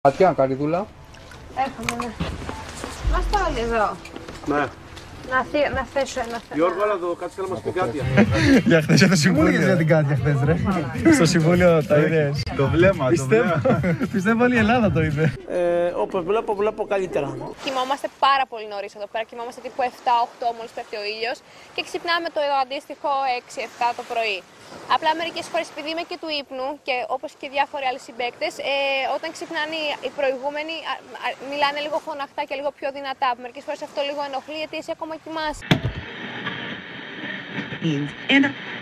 Κατιά, καριδούλα. Έρχομαι, ναι. Είμαστε όλοι εδώ. Ναι. Να θέσω ένα θέμα. Γιώργο, αλλά το κάτσε να μας πει κάτι. Για χθες για το συμβούλιο. για την Κάτια χθες, ρε. Στο συμβούλιο τα είδες. Το βλέμμα, το βλέμμα. Πιστεύω όλη η Ελλάδα το είδε. Όπως βλέπω καλύτερα. Κοιμόμαστε πάρα πολύ νωρίς εδώ πέρα. Κοιμόμαστε τύπου 7-8 μόλις πέφτει ο ήλιος και ξυπνάμε το αντίστοιχο 6-7 το πρωί. Απλά μερικές φορές, επειδή είμαι και του ύπνου και όπως και διάφοροι άλλοι συμπαίκτες, όταν ξυπνάνε οι προηγούμενοι μιλάνε λίγο φωναχτά και λίγο πιο δυνατά. Μερικές φορές αυτό λίγο ενοχλεί γιατί εσύ ακόμα κοιμάσαι.